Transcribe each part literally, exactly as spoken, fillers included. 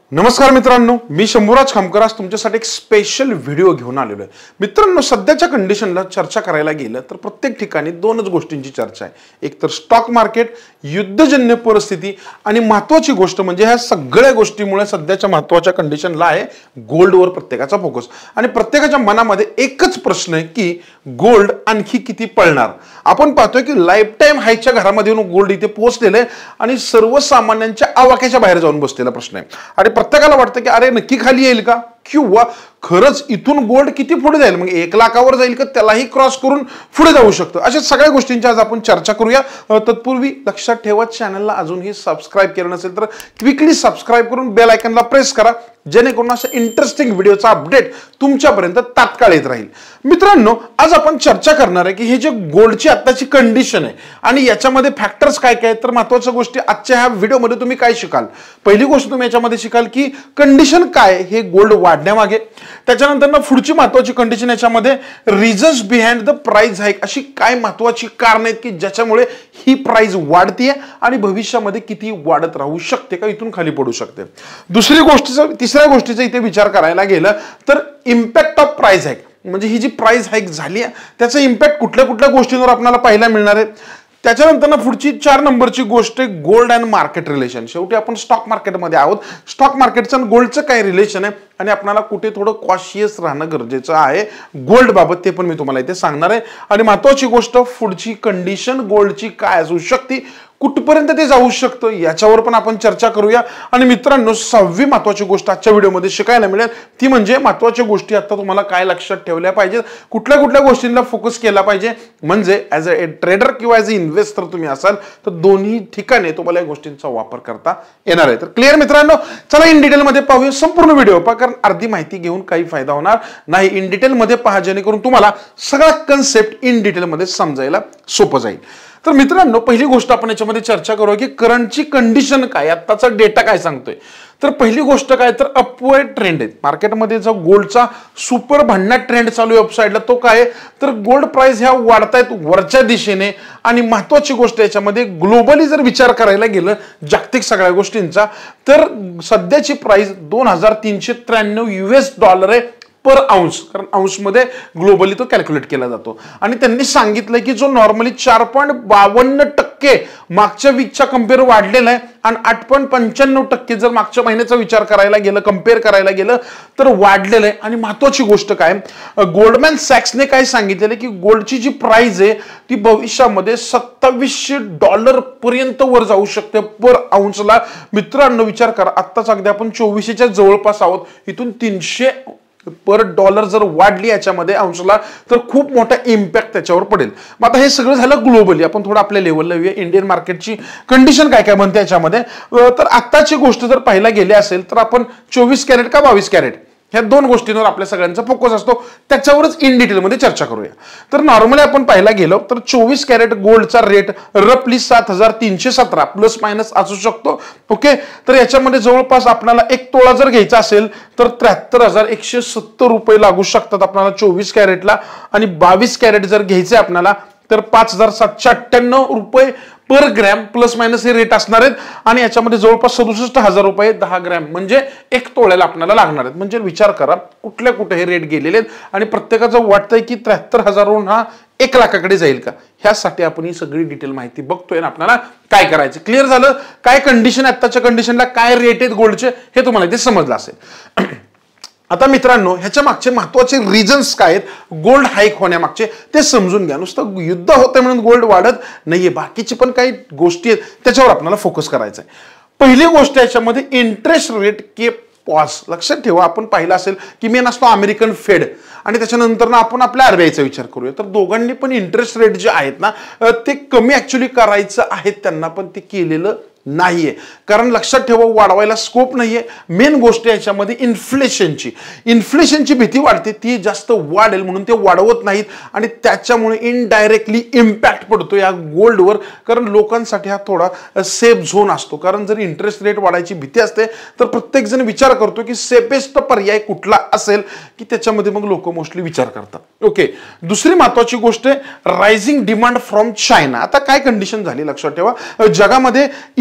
नमस्कार मित्रांनो, मी शंभूराज खामकर आज तुमच्यासाठी एक स्पेशल व्हिडिओ घेऊन आलेलो आहे। मित्रांनो, सध्याच्या कंडिशनला चर्चा करायला गेलं तर प्रत्येक ठिकाणी दोनच गोष्टींची चर्चा आहे, एक तर स्टॉक मार्केट, युद्धजन्य परिस्थिती आणि महत्त्वाची गोष्ट म्हणजे ह्या सगळ्या गोष्टींमुळे सध्याच्या महत्त्वाच्या कंडिशनला आहे गोल्डवर प्रत्येकाचा फोकस। आणि प्रत्येकाच्या मनामध्ये एकच प्रश्न आहे की गोल्ड आणखी किती पळणार। आपण पाहतोय की लाईफ टाइम हायच्या घरामध्ये येऊन गोल्ड इथे पोहोचलेलं आहे आणि सर्वसामान्यांच्या आवाक्याच्या बाहेर जाऊन बसलेला प्रश्न आहे। आणि प्रत्येकाला वाटतं की अरे नक्की खाली येईल का, किंवा खरंच इथून गोल्ड किती पुढे जाईल, मग एक लाखावर जाईल का त्यालाही क्रॉस करून पुढे जाऊ शकतं। अशा सगळ्या गोष्टींची आज आपण चर्चा करूया। तत्पूर्वी लक्षात ठेवा, चॅनलला अजूनही सबस्क्राइब केलं नसेल तर क्विकली सबस्क्राइब करून बेल आयकॉनला प्रेस करा, जेणेकरून अशा इंटरेस्टिंग व्हिडिओचा अपडेट तुमच्यापर्यंत तात्काळ येत राहील। मित्रांनो, आज आपण चर्चा करणार आहे की हे जे गोल्डची आत्ताची कंडिशन आहे आणि याच्यामध्ये फॅक्टर्स काय काय, तर महत्त्वाच्या गोष्टी आजच्या ह्या व्हिडिओमध्ये तुम्ही काय शिकाल। पहिली गोष्ट तुम्ही याच्यामध्ये शिकाल की कंडिशन काय हे गोल्ड वाढण्यामागे, त्याच्यानंतर ना पुढची महत्त्वाची कंडिशन याच्यामध्ये reasons behind the price hike, अशी काय महत्त्वाची कारण आहेत की ज्याच्यामुळे ही प्राइस वाढते आणि भविष्यामध्ये किती वाढत राहू शकते का इथून खाली पडू शकते। दुसरी गोष्टीचा तिसऱ्या गोष्टीचा इथे विचार करायला गेलं तर इम्पॅक्ट ऑफ प्राइस हाईक, म्हणजे ही जी प्राइस हाईक झाली आहे त्याचा इम्पॅक्ट कुठल्या कुठल्या गोष्टींवर आपल्याला पाहायला मिळणार आहे। त्याच्यानंतर ना पुढची चार नंबरची गोष्ट आहे गोल्ड अँड मार्केट रिलेशन। शेवटी आपण स्टॉक मार्केटमध्ये आहोत, स्टॉक मार्केटचं आणि गोल्डचं काय रिलेशन आहे आणि आपल्याला कुठे थोडं कॉशियस राहणं गरजेचं आहे गोल्ड बाबत, ते पण मी तुम्हाला इथे सांगणार आहे। आणि महत्त्वाची गोष्ट पुढची कंडिशन गोल्डची काय असू शकते, कुठपर्यंत ते जाऊ शकतं याच्यावर पण आपण चर्चा करूया। आणि मित्रांनो, सहावी महत्त्वाची गोष्ट आजच्या व्हिडिओमध्ये शिकायला मिळेल ती म्हणजे महत्त्वाच्या गोष्टी आता तुम्हाला काय लक्षात ठेवल्या पाहिजेत, कुठल्या कुठल्या गोष्टींना फोकस केला पाहिजे, म्हणजे ॲज अ ट्रेडर किंवा ॲज अ इन्व्हेस्टर तुम्ही असाल तर दोन्ही ठिकाणी तुम्हाला या गोष्टींचा वापर करता येणार आहे। तर क्लिअर मित्रांनो, चला इन डिटेलमध्ये पाहूया संपूर्ण व्हिडिओ पहा, कारण अर्धी माहिती घेऊन काही फायदा होणार नाही। इन डिटेलमध्ये पहा जेणेकरून तुम्हाला सगळा कन्सेप्ट इन डिटेलमध्ये समजायला सोपं जाईल। तर मित्रांनो, पहिली गोष्ट आपण याच्यामध्ये चर्चा करूया की करंटची कंडिशन काय, आत्ताचा डेटा काय सांगतोय। तर पहिली गोष्ट काय तर अपवर्ड ट्रेंड आहे मार्केटमध्ये, जो गोल्डचा सुपर भन्नाट ट्रेंड चालू आहे अपसाइडला, तो काय तर गोल्ड प्राइस ह्या वाढतायत वरच्या दिशेने। आणि महत्त्वाची गोष्ट याच्यामध्ये ग्लोबली जर विचार करायला गेलं जागतिक सगळ्या गोष्टींचा, तर सध्याची प्राइस दोन हजार तीनशे त्र्याण्णव युएस डॉलर आहे पर आउन्स, कारण आउन्स मध्ये ग्लोबली तो कॅल्क्युलेट केला जातो। आणि त्यांनी सांगितलंय की जो नॉर्मली चार पॉईंट बावन्न टक्के मागच्या वीकच्या कम्पेअर वाढलेला आहे आणि आठ पॉईंट पंच्याण्णव टक्के जर मागच्या महिन्याचा विचार करायला गेलं, कम्पेअर करायला गेलं तर वाढलेलं आहे। आणि महत्त्वाची गोष्ट काय, गोल्डमॅन सॅक्सने काय सांगितलेलं की गोल्डची जी प्राइस आहे ती भविष्यामध्ये सत्तावीसशे डॉलर पर्यंत वर जाऊ शकते पर आउन्सला। मित्रांनो विचार करा, आत्ताच अगदी आपण चोवीसशेच्या जवळपास आहोत, इथून तीनशे पर डॉलर जर वाढली याच्यामध्ये अंशला तर खूप मोठा इम्पॅक्ट त्याच्यावर पडेल। मग आता हे सगळं झालं ग्लोबली, आपण थोडं आपल्या लेवलला येऊया इंडियन मार्केटची कंडिशन काय काय म्हणते याच्यामध्ये। तर आत्ताची गोष्ट जर पाहायला गेली असेल तर आपण चोवीस कॅरेट का बावीस कॅरेट ह्या दोन गोष्टींवर आपल्या सगळ्यांचा फोकस असतो, त्याच्यावरच इन डिटेलमध्ये चर्चा करूया। तर नॉर्मली आपण पाहायला गेलो तर चोवीस कॅरेट गोल्डचा रेट रफली सात हजार तीनशे सतरा प्लस मायनस असू शकतो। ओके, तर याच्यामध्ये जवळपास आपल्याला एक तोळा जर घ्यायचा असेल तर त्र्याहत्तर हजार एकशे सत्तर रुपये लागू शकतात आपल्याला चोवीस कॅरेटला। आणि बावीस कॅरेट जर घ्यायचे आपल्याला तर पाच हजार सातशे अठ्ठ्याण्णव रुपये पर ग्रॅम प्लस मायनस हे रेट असणार आहेत। आणि याच्यामध्ये जवळपास सदुसष्ट हजार रुपये दहा ग्रॅम म्हणजे एक तोळ्याला आपल्याला लागणार आहेत। म्हणजे विचार करा कुठल्या कुठे हे रेट गेलेले आहेत आणि प्रत्येकाचं वाटतंय की त्र्याहत्तर हजारहून हा एक लाखाकडे जाईल का, ह्यासाठी आपण ही सगळी डिटेल माहिती बघतोय ना आपल्याला काय करायचं। क्लिअर झालं, काय कंडिशन आत्ताच्या कंडिशनला काय रेट आहेत गोल्डचे हे तुम्हाला इथे समजलं असेल। आता मित्रांनो, ह्याच्या मागचे महत्त्वाचे रिझन्स काय आहेत गोल्ड हाईक होण्यामागचे ते समजून घ्या। नुसतं युद्ध होतं म्हणून गोल्ड वाढत नाहीये, बाकीची पण काही गोष्टी आहेत त्याच्यावर आपल्याला फोकस करायचा आहे। पहिली गोष्ट याच्यामध्ये इंटरेस्ट रेट केप पॉज। लक्षात ठेवा, आपण पाहिलं असेल की मेन असतो अमेरिकन फेड आणि त्याच्यानंतर ना आपण आपल्या आरबीआयचा विचार करूया। तर दोघांनी पण इंटरेस्ट रेट जे आहेत ना ते कमी ऍक्च्युली करायचं आहेत त्यांना, पण ते केलेलं नाहीये, कारण लक्षात ठेवा वाढवायला स्कोप नाहीये। मेन गोष्ट याच्यामध्ये इन्फ्लेशनची इन्फ्लेशनची भीती वाढते, ती जास्त वाढेल म्हणून ते वाढवत नाहीत आणि त्याच्यामुळे इनडायरेक्टली इम्पॅक्ट पडतो या गोल्डवर, कारण लोकांसाठी हा थोडा सेफ झोन असतो। कारण जर इंटरेस्ट रेट वाढायची भीती असते तर प्रत्येक जण विचार करतो की सेफेस्ट पर्याय कुठला असेल की त्याच्यामध्ये मग लोक मोस्टली विचार करतात। ओके, दुसरी महत्त्वाची गोष्ट आहे रायझिंग डिमांड फ्रॉम चायना। आता काय कंडिशन झाली लक्षात ठेवा, जगामध्ये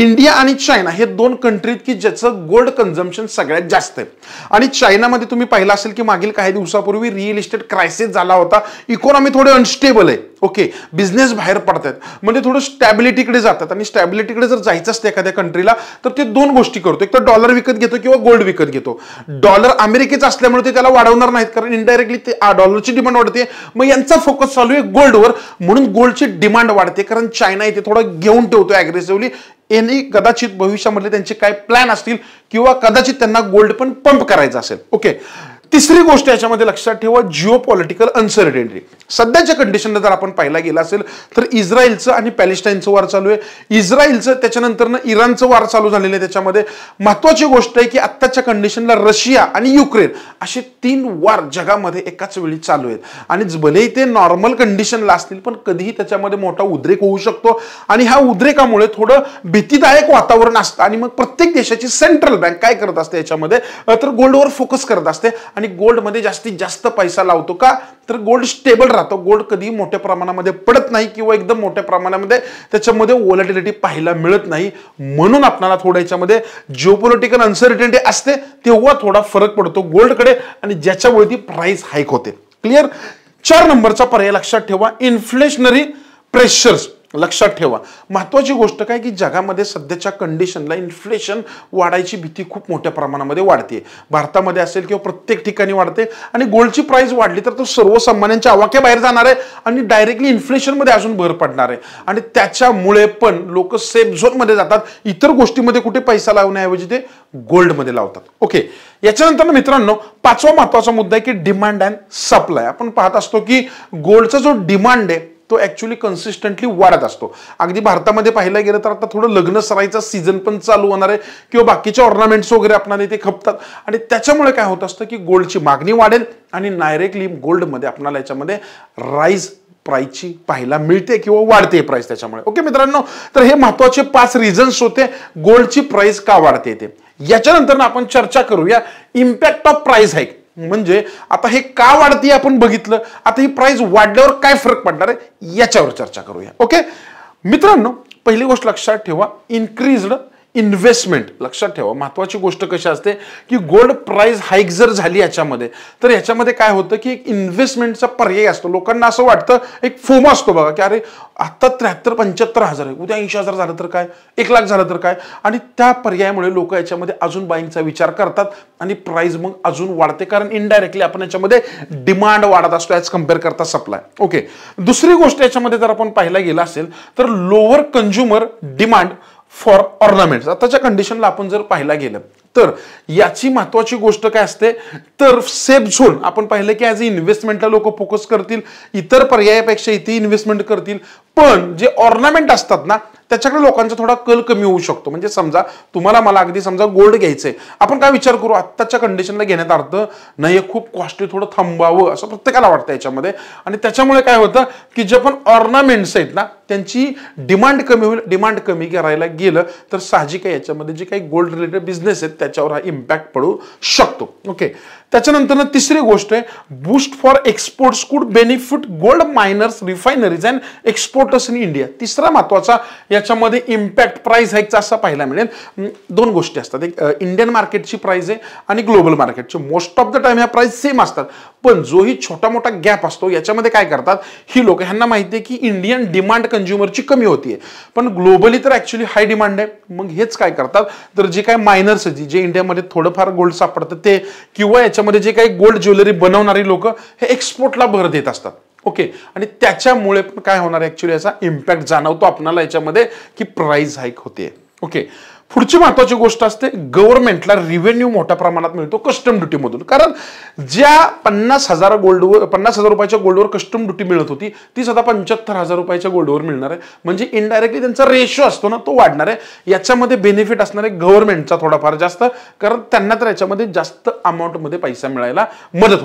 इंडिया आणि चायना हे दोन कंट्रीत की ज्याचं गोल्ड कन्झम्पशन सगळ्यात जास्त आहे. आणि चायनामध्ये तुम्ही पाहिलं असेल की मागील काही दिवसापूर्वी रिअल इस्टेट क्रायसिस झाला होता. इकॉनॉमी थोडे अनस्टेबल आहे. ओके, बिझनेस बाहेर पडतात म्हणजे थोडं स्टॅबिलिटीकडे जातात. आणि स्टॅबिलिटीकडे जर जायचं असतं एखाद्या कंट्रीला तर ते दोन गोष्टी करतो, एक तर डॉलर विकत घेतो किंवा गोल्ड विकत घेतो. डॉलर अमेरिकेचा असल्यामुळे ते त्याला वाढवणार नाहीत, कारण इनडायरेक्टली ते डॉलरची डिमांड वाढते. मग यांचा फोकस चालू आहे गोल्डवर, म्हणून गोल्डची डिमांड वाढते. कारण चायना इथे थोडं घेऊन ठेवतो अग्रेसिव्हली. यांनी कदाचित भविष्यामध्ये त्यांचे काय प्लॅन असतील किंवा कदाचित त्यांना गोल्ड पण पंप करायचा असेल. ओके, तिसरी गोष्ट याच्यामध्ये लक्षात ठेवा, जिओ पॉलिटिकल अनसर्टेनिटी. सध्याच्या कंडिशनला जर आपण पाहायला गेला असेल तर इस्रायलचं आणि पॅलेस्टाईनचं वार चालू आहे. इस्रायलचं, त्याच्यानंतर इराणचं वार चालू झालेलं आहे. त्याच्यामध्ये महत्वाची गोष्ट आहे की आत्ताच्या कंडिशनला रशिया आणि युक्रेन असे तीन वार जगामध्ये एकाच वेळी चालू आहेत. आणि भलेही ते नॉर्मल कंडिशनला असतील पण कधीही त्याच्यामध्ये मोठा उद्रेक होऊ शकतो. आणि ह्या उद्रेकामुळे थोडं भीतीदायक वातावरण असतं. आणि मग प्रत्येक देशाची सेंट्रल बँक काय करत असते याच्यामध्ये तर गोल्डवर फोकस करत असते. आणि गोल्ड मध्ये जास्तीत जास्त पैसा लावतो. का तर गोल्ड स्टेबल राहतो. गोल्ड कधी मोठ्या प्रमाणामध्ये पडत नाही किंवा एकदम मोठ्या प्रमाणामध्ये त्याच्यामध्ये व्हॉलॅटिलिटी पाहायला मिळत नाही. म्हणून आपल्याला थोडं याच्यामध्ये जिओपॉलिटिकल अनसर्टेनिटी असते तेव्हा थोडा फरक पडतो गोल्डकडे आणि ज्याच्यामुळे ती प्राइस हाईक होते. क्लिअर. चार नंबरचा पर्याय लक्षात ठेवा, इन्फ्लेशनरी प्रेशर्स. लक्षात ठेवा, महत्वाची गोष्ट काय की जगामध्ये सध्याच्या कंडिशनला इन्फ्लेशन वाढायची भीती खूप मोठ्या प्रमाणामध्ये वाढते. भारतामध्ये असेल किंवा प्रत्येक ठिकाणी वाढते. आणि गोल्डची प्राइस वाढली तर तो सर्वसामान्यांच्या आवाक्याबाहेर जाणार आहे आणि डायरेक्टली इन्फ्लेशनमध्ये अजून भर पडणार आहे. आणि त्याच्यामुळे पण लोक सेफ झोनमध्ये जातात. इतर गोष्टीमध्ये कुठे पैसा लावण्याऐवजी ते गोल्डमध्ये लावतात. ओके, याच्यानंतर मित्रांनो पाचवा महत्वाचा मुद्दा आहे की डिमांड अँड सप्लाय. आपण पाहत असतो की गोल्डचा जो डिमांड आहे तो ऍक्च्युअली कन्सिस्टंटली वाढत असतो. अगदी भारतामध्ये पाहायला गेलं तर आता थोडं लग्न सराईचा सीझन पण चालू होणार आहे किंवा बाकीचे ऑर्नामेंट्स वगैरे आपल्याला इथे खपतात. आणि त्याच्यामुळे काय होत असतं की गोल्डची मागणी वाढेल आणि डायरेक्टली गोल्डमध्ये आपल्याला याच्यामध्ये राईज प्राइसची पाहायला मिळते किंवा वाढते प्राइस त्याच्यामुळे. ओके मित्रांनो, तर हे महत्वाचे पाच रिझन्स होते गोल्डची प्राइस का वाढते ते. याच्यानंतर आपण चर्चा करूया इम्पॅक्ट ऑफ प्राइस हाईक. म्हणजे आता हे का वाढते आपण बघितलं, आता ही प्राइस वाढल्यावर काय फरक पडणार आहे याच्यावर चर्चा करूया. ओके मित्रांनो, पहिली गोष्ट लक्षात ठेवा, इन्क्रीज्ड इन्व्हेस्टमेंट. लक्षात ठेवा, महत्वाची गोष्ट कशी असते की गोल्ड प्राइस हाईक जर झाली याच्यामध्ये तर याच्यामध्ये काय होतं की एक इन्व्हेस्टमेंटचा पर्याय असतो. लोकांना असं वाटतं, एक फोमो असतो बघा की अरे आता त्र्याहत्तर पंच्याहत्तर हजार आहे, उद्या ऐंशी हजार झालं तर काय, एक लाख झालं तर काय. आणि त्या पर्यायामुळे लोक याच्यामध्ये अजून बाईंगचा विचार करतात आणि प्राइस मग अजून वाढते. कारण इनडायरेक्टली आपण याच्यामध्ये डिमांड वाढत असतो ॲज कम्पेअर करता सप्लाय. ओके, दुसरी गोष्ट याच्यामध्ये जर आपण पाहायला गेला असेल तर lower consumer demand for ornaments. आताच्या कंडिशनला आपण जर पाहायला गेलं तर याची महत्वाची गोष्ट काय असते तर सेफ झोन. आपण पाहिलं की ॲज अ इन्व्हेस्टमेंटला लोक फोकस करतील, इतर पर्यायापेक्षा इथे इन्व्हेस्टमेंट करतील. पण जे ऑर्नामेंट असतात ना त्याच्याकडे लोकांचा थोडा कल कमी होऊ शकतो. म्हणजे समजा तुम्हाला मला अगदी समजा गोल्ड घ्यायचंय, आपण काय विचार करू आत्ताच्या कंडिशनला घेण्यात अर्थ नाही, खूप कॉस्टली, थोडं थांबावं असं प्रत्येकाला वाटतं याच्यामध्ये. आणि त्याच्यामुळे काय होतं की जे पण ऑर्नामेंट्स आहेत ना त्यांची डिमांड कमी होईल. डिमांड कमी करायला गेलं तर साहजिक आहे याच्यामध्ये जे काही गोल्ड रिलेटेड बिझनेस आहेत त्याच्यावर हा इम्पॅक्ट पडू शकतो. ओके, त्याच्यानंतर तिसरी गोष्ट आहे boost for exports could benefit gold miners, refineries and exporters in India. तिसरा महत्वाचा याच्यामध्ये इम्पॅक्ट प्राइस हाईकचा असा पाहायला मिळेल. दोन गोष्टी असतात, एक इंडियन मार्केटची प्राइस आहे आणि ग्लोबल मार्केटची. मोस्ट ऑफ द टाइम ह्या प्राइस सेम असतात, पण जो ही छोटा मोठा गॅप असतो याच्यामध्ये काय करतात ही लोक, ह्यांना माहिती आहे की इंडियन डिमांड कंझ्युमरची कमी होतीये पण ग्लोबली तर ऍक्च्युअली हाय डिमांड आहे. मग हेच काय करतात तर जे काय मायनर्स जे इंडियामध्ये थोडंफार गोल्ड सापडतं ते किंवा याच्यामध्ये जे काही गोल्ड ज्वेलरी बनवणारी लोक हे एक्सपोर्टला भर देत असतात. ओके, आणि त्याच्यामुळे पण काय होणार ऍक्च्युअली याचा इम्पॅक्ट जाणवतो आपल्याला याच्यामध्ये की प्राइस हाईक होते. ओके, पुढची महत्वाची गोष्ट असते गव्हर्नमेंटला रिव्हेन्यू मोठ्या प्रमाणात मिळतो कस्टम ड्युटी मधून. कारण ज्या पन्नास हजार गोल्डवर पन्नास हजार रुपयाच्या गोल्डवर कस्टम ड्युटी मिळत होती तीच आता पंच्याहत्तर हजार रुपयाच्या गोल्डवर मिळणार आहे. म्हणजे इनडायरेक्टली त्यांचा रेशो असतो ना तो वाढणार आहे. याच्यामध्ये बेनिफिट असणार आहे गव्हर्नमेंटचा थोडाफार जास्त, कारण त्यांना तर याच्यामध्ये जास्त अमाऊंटमध्ये पैसा मिळायला मदत होणार आहे.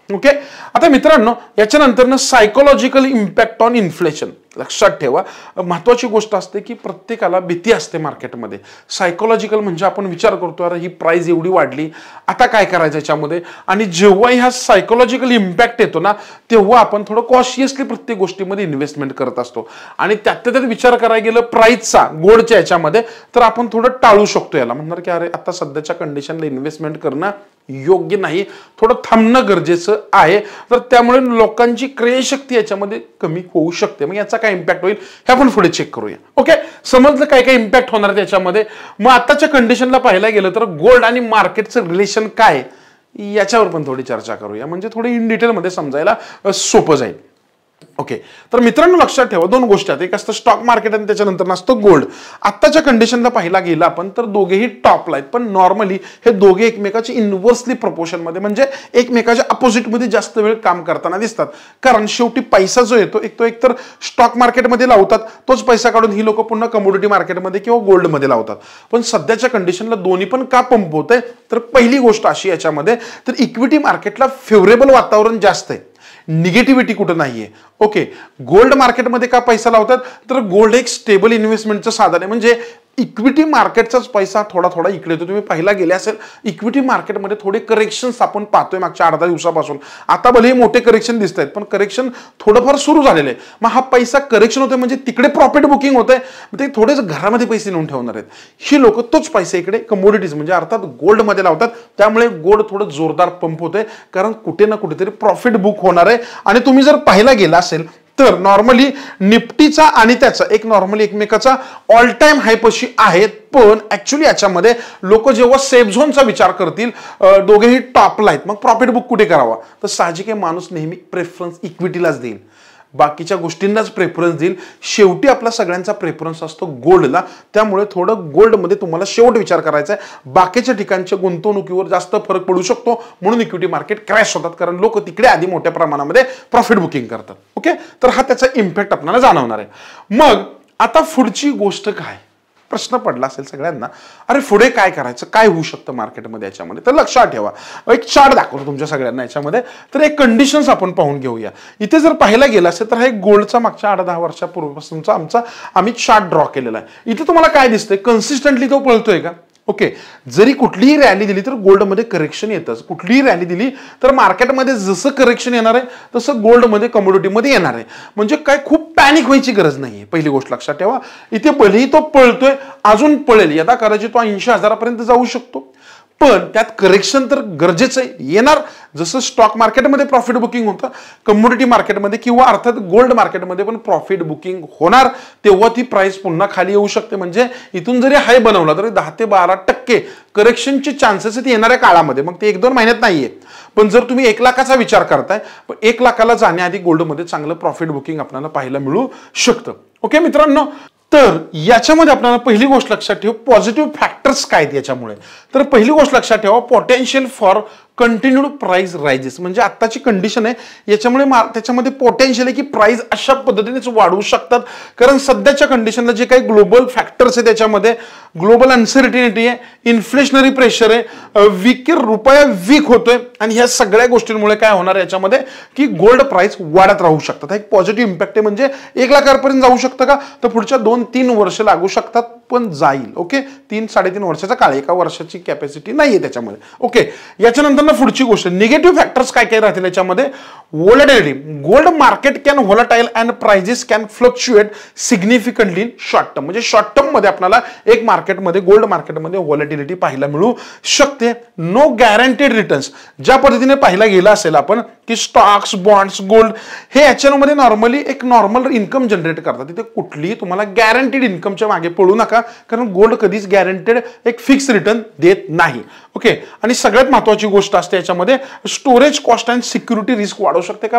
ओके, आता मित्रांनो याच्यानंतर सायकोलॉजिकल इम्पॅक्ट ऑन इन्फ्लेशन लक्षात ठेवा. महत्वाची गोष्ट असते की प्रत्येकाला भीती असते मार्केटमध्ये. सायकोलॉजिकल म्हणजे आपण विचार करतो अरे ही प्राइस एवढी वाढली, आता काय करायचं याच्यामध्ये. आणि जेव्हा हा सायकोलॉजिकल इम्पॅक्ट येतो ना तेव्हा आपण थोडं कॉशियसली प्रत्येक गोष्टीमध्ये इन्व्हेस्टमेंट करत असतो. आणि त्यात त्यात विचार करायला गेलं प्राइसचा गोल्डच्या याच्यामध्ये तर आपण थोडं टाळू शकतो याला. म्हणणार की अरे आता सध्याच्या कंडिशनला इन्व्हेस्टमेंट करणं योग्य नाही, थोडं थांबणं गरजेचं आहे. तर त्यामुळे लोकांची क्रयशक्ती याच्यामध्ये कमी होऊ शकते. मग याचा काय इम्पॅक्ट होईल हे आपण पुढे चेक करूया. ओके, समजलं काय काय इम्पॅक्ट होणार त्याच्यामध्ये. मग आताच्या कंडिशनला पाहायला गेलं तर गोल्ड आणि मार्केटचं रिलेशन काय याच्यावर पण थोडी चर्चा करूया, म्हणजे थोडी इन डिटेल मध्ये समजायला सोपं जाईल. ओके, तर मित्रांनो लक्षात ठेवा दोन गोष्टी आहेत. एक असतं स्टॉक मार्केट आणि त्याच्यानंतर नसतं गोल्ड. आत्ताच्या कंडिशनला पाहिला गेला आपण तर दोघेही टॉपला आहेत, पण नॉर्मली हे दोघे एकमेकाची इन्व्हर्सली प्रपोर्शन मध्ये म्हणजे एकमेकाच्या अपोजिट मध्ये जास्त वेळ काम करताना दिसतात. कारण शेवटी पैसा जो येतो एक तो एकतर स्टॉक मार्केटमध्ये लावतात, तोच पैसा काढून ही लोक पुन्हा कमोडिटी मार्केटमध्ये किंवा गोल्डमध्ये लावतात. पण सध्याच्या कंडिशनला दोन्ही पण का पंप होत आहे तर पहिली गोष्ट अशी याच्यामध्ये तर इक्विटी मार्केटला फेवरेबल वातावरण जास्त आहे, निगेटिव्हिटी कुठं नाहीये. ओके, गोल्ड मार्केटमध्ये का पैसा लावतात तर गोल्ड एक स्टेबल इन्व्हेस्टमेंटचं साधन आहे. म्हणजे इक्विटी मार्केटचाच पैसा थोडा थोडा इकडे येतो. तुम्ही पाहिला गेले असेल इक्विटी मार्केटमध्ये थोडे करेक्शन्स आपण पाहतोय मागच्या अर्धा दिवसापासून. आता भले मोठे करेक्शन दिसत आहेत पण करेक्शन थोडंफार सुरू झालेलं आहे. मग हा पैसा करेक्शन होतोय म्हणजे तिकडे प्रॉफिट बुकिंग होतंय, ते थोडेच घरामध्ये पैसे नेऊन ठेवणार आहेत. ही लोक तोच पैसे इकडे कमोडिटीज म्हणजे अर्थात गोल्डमध्ये लावतात. त्यामुळे गोल्ड थोडं जोरदार पंप होतंय कारण कुठे ना कुठेतरी प्रॉफिट बुक होणार आहे. आणि तुम्ही जर पाहिला गेला असेल तर नॉर्मली निफ्टीचा आणि त्याचा एक नॉर्मली एकमेकाचा ऑल टाइम हाय पशी आहेत. पण ऍक्च्युली याच्यामध्ये लोक जेव्हा सेफ झोनचा विचार करतील दोघेही टॉपला आहेत, मग प्रॉफिट बुक कुठे करावा तर साहजिक आहे माणूस नेहमी प्रेफरन्स इक्विटीलाच देईल, बाकीच्या गोष्टींनाच प्रेफरन्स देईल. शेवटी आपला सगळ्यांचा प्रेफरन्स असतो गोल्डला. त्यामुळे थोडं गोल्डमध्ये तुम्हाला शेवट विचार करायचा आहे. बाकीच्या ठिकाणच्या गुंतवणुकीवर जास्त फरक पडू शकतो म्हणून इक्विटी मार्केट क्रॅश होतात कारण लोक तिकडे आधी मोठ्या प्रमाणामध्ये प्रॉफिट बुकिंग करतात. ओके, तर हा त्याचा इम्पॅक्ट आपल्याला जाणवणार आहे. मग आता पुढची गोष्ट काय प्रश्न पडला असेल सगळ्यांना, अरे पुढे काय करायचं, काय होऊ शकतं मार्केटमध्ये याच्यामध्ये. तर लक्षात ठेवा एक चार्ट दाखवतो तुमच्या सगळ्यांना याच्यामध्ये. तर एक कंडिशन्स आपण पाहून घेऊया. इथे जर पाहायला गेलं असेल तर हा एक गोल्डचा मागच्या आठ दहा वर्षापूर्वीपासूनचा आमचा आम्ही चार्ट ड्रॉ केलेला आहे. इथे तुम्हाला काय दिसतंय कन्सिस्टंटली तो पळतोय का. ओके, जरी कुठलीही रॅली दिली तर गोल्डमध्ये करेक्शन येतच. कुठलीही रॅली दिली तर मार्केटमध्ये जसं करेक्शन येणार आहे तसं गोल्डमध्ये कमोडिटीमध्ये येणार आहे. म्हणजे काय खूप पॅनिक व्हायची गरज नाहीये. पहिली गोष्ट लक्षात ठेवा. इथे भलेही तो पळतोय अजून पळेल, यदा कदाचित तो ऐंशी हजारापर्यंत जाऊ शकतो. पण त्यात करेक्शन तर गरजेचं येणार. जसं स्टॉक मार्केटमध्ये प्रॉफिट बुकिंग होतं कमोडिटी मार्केटमध्ये किंवा अर्थात गोल्ड मार्केटमध्ये पण प्रॉफिट बुकिंग होणार. तेव्हा ती प्राइस पुन्हा खाली येऊ शकते. म्हणजे इथून जरी हाय बनवला तरी दहा ते बारा टक्के करेक्शनचे चान्सेस आहेत येणाऱ्या काळामध्ये. मग ते एक दोन महिन्यात नाहीये. पण जर तुम्ही एक लाखाचा विचार करताय पण एक लाखाला जाण्याआधी गोल्डमध्ये चांगलं प्रॉफिट बुकिंग आपल्याला पाहायला मिळू शकतं. ओके मित्रांनो, तर याच्यामध्ये आपल्याला पहिली गोष्ट लक्षात ठेव पॉझिटिव्ह फॅक्टर्स काय आहेत याच्यामुळे. तर पहिली गोष्ट लक्षात ठेवा potential for continued price rises. म्हणजे आत्ताची कंडिशन आहे याच्यामुळे त्याच्यामध्ये पोटेन्शियल आहे की प्राइस अशा पद्धतीनेच वाढवू शकतात. कारण सध्याच्या कंडिशनला जे काही ग्लोबल फॅक्टर्स आहे त्याच्यामध्ये ग्लोबल अनसर्टिनिटी आहे, इन्फ्लेशनरी प्रेशर आहे, वीक रुपया वीक होतोय आणि ह्या सगळ्या गोष्टींमुळे काय होणार आहे याच्यामध्ये की गोल्ड प्राइस वाढत राहू शकतात. हा एक पॉझिटिव्ह इम्पॅक्ट आहे. म्हणजे एक लाखापर्यंत जाऊ शकतं का तर पुढच्या दोन तीन वर्ष लागू शकतात पण जाईल. ओके, तीन साडेतीन वर्षाचा काळ, एका वर्षाची कॅपॅसिटी नाहीये त्याच्यामध्ये. ओके, याच्यानंतर पुढची गोष्ट निगेटिव्ह फॅक्टर्स काय काय राहतील याच्यामध्ये. Volatility. Gold market can volatile and prices can fluctuate significantly in short term. म्हणजे शॉर्ट टर्म मध्ये आपल्याला एक मार्केटमध्ये गोल्ड मार्केटमध्ये व्होलॅटिलिटी पाहायला मिळू शकते. No guaranteed returns. ज्या पद्धतीने पाहायला गेलं असेल आपण की स्टॉक्स बॉन्ड्स गोल्ड हे याच्यामध्ये नॉर्मली एक नॉर्मल इन्कम जनरेट करतात. तिथे कुठलीही तुम्हाला गॅरंटीड इन्कमच्या मागे पडू नका कारण गोल्ड कधीच गॅरंटेड एक फिक्स रिटर्न देत नाही. ओके, आणि सगळ्यात महत्त्वाची गोष्ट असते याच्यामध्ये storage cost and security risk वाढवू शकते. कारण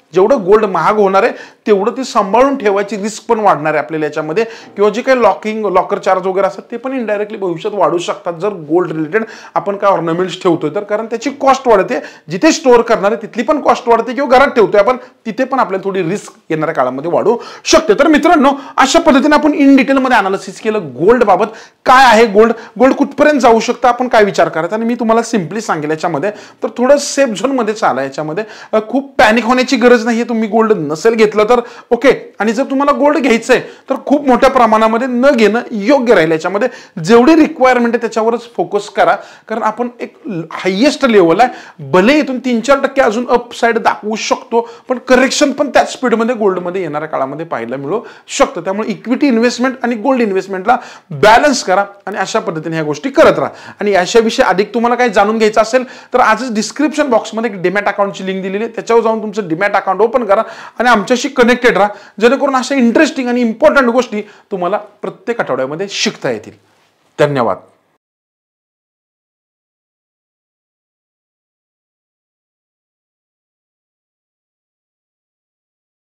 जेवढं गोल्ड महाग होणार आहे तेवढं ती सांभाळून ठेवायची रिस्क पण वाढणार आहे आपल्याला याच्यामध्ये, किंवा जे काही लॉकिंग लॉकर चार्ज वगैरे असतात ते पण इनडायरेक्टली भविष्यात वाढू शकतात जर गोल्ड रिलेटेड आपण काय ऑर्नामेंट्स ठेवतोय तर, कारण त्याची कॉस्ट वाढते, जिथे स्टोअर करणार आहे तिथली पण कॉस्ट वाढते, किंवा घरात ठेवतोय आपण तिथे पण आपल्याला थोडी रिस्क येणाऱ्या काळामध्ये वाढू शकते. तर मित्रांनो, अशा पद्धतीने आपण इन डिटेलमध्ये अनालिसिस केलं गोल्ड बाबत, काय आहे गोल्ड, गोल्ड कुठपर्यंत जाऊ शकतं, आपण काय विचार करायचा, आणि मी तुम्हाला सिम्पली सांगेल याच्यामध्ये तर थोडं सेफ झोन मध्ये चाला. याच्यामध्ये खूप पॅनिक होण्याची गरज नाहीये तुम्ही गोल्ड नसेल घेतलं तर, ओके. आणि जर तुम्हाला गोल्ड घ्यायचंय तर खूप मोठ्या प्रमाणामध्ये न घेणं योग्य राहील. याच्यामध्ये जेवढी रिक्वायरमेंट आहे त्याच्यावरच फोकस करा, कारण आपण एक हायेस्ट लेवल आहे, भले इथून तीन चार टक्के अजून अपसाइड दाखवू शकतो, पण करेक्शन पण त्याच स्पीडमध्ये गोल्डमध्ये येणाऱ्या काळामध्ये पाहायला मिळू शकतं. त्यामुळे इक्विटी इन्व्हेस्टमेंट आणि गोल्ड इन्व्हेस्टमेंटला बॅलन्स करा आणि अशा पद्धतीने ह्या गोष्टी करत राहा. आणि याच्याविषयी अधिक तुम्हाला काही जाणून घ्यायचं असेल तर आजच डिस्क्रिप्शन बॉक्समध्ये एक डीमॅट अकाउंटची लिंक दिलेली आहे, त्याच्यावर जाऊन तुमचं डीमॅट अकाउंट ओपन करा आणि आमच्याशी कनेक्टेड राहा, जेणेकरून अशा इंटरेस्टिंग आणि इम्पॉर्टंट गोष्टी तुम्हाला प्रत्येक आठवड्यामध्ये शिकता येतील. धन्यवाद.